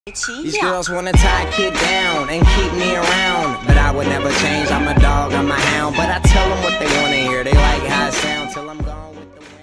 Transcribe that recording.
These girls wanna tie a kid down and keep me around, but I would never change, I'm a dog.